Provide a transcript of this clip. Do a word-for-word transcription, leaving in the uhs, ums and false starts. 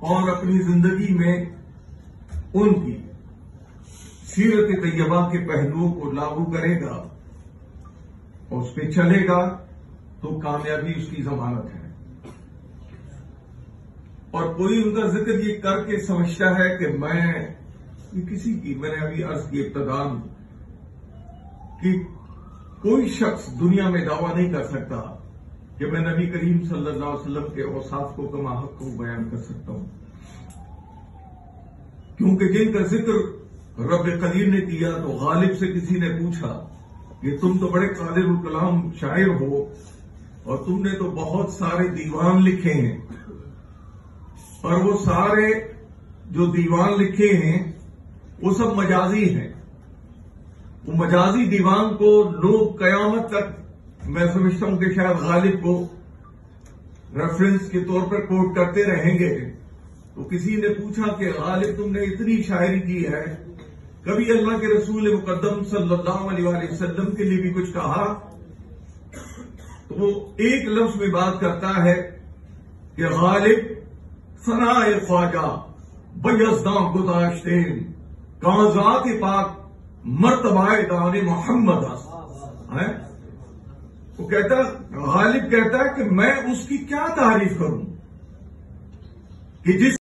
اور اپنی زندگی میں ان کی سیرت طیبہ کے پہلوؤں کو لاگو کرے گا اور اس پہ چلے گا تو کامیابی اس کی ضمانت ہے۔ اور کوئی ان کا ذکر یہ کر کے سمجھتا ہے کہ میں یہ کسی کی میں نے ابھی عرض کی ابتدا کہ کوئی شخص دنیا میں دعویٰ نہیں کر سکتا کہ میں نبی کریم صلی اللہ علیہ وسلم کے اوصاف کو کما حق کو بیان کر سکتا ہوں، کیونکہ جن کا ذکر رب قدیر نے کیا تو غالب سے کسی نے پوچھا کہ تم تو بڑے قادر الکلام شاعر ہو اور تم نے تو بہت سارے دیوان لکھے ہیں، اور وہ سارے جو دیوان لکھے ہیں وہ سب مجازی ہیں۔ وہ مجازی دیوان کو لوگ قیامت تک میں سمجھتا ہوں کہ شاید غالب کو ریفرنس کے طور پر کوٹ کرتے رہیں گے۔ تو کسی نے پوچھا کہ غالب تم نے اتنی شاعری کی ہے، کبھی اللہ کے رسول مقدم صلی اللہ علیہ وآلہ وسلم کے لیے بھی کچھ کہا؟ تو وہ ایک لفظ میں بات کرتا ہے کہ غالب ثنائے خواجہ بیزداں گذاشتے کاغذات پاک مرتبہ دان محمد ہے۔ وہ کہتا غالب کہتا ہے کہ میں اس کی کیا تعریف کروں کہ جس